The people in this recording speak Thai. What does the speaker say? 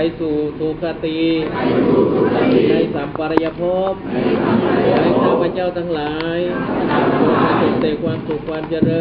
สู่สุคติในสัมปรายภพให้ข้าพเจ้าทั้งหลายจงประสบแต่ความสุขความเจริญ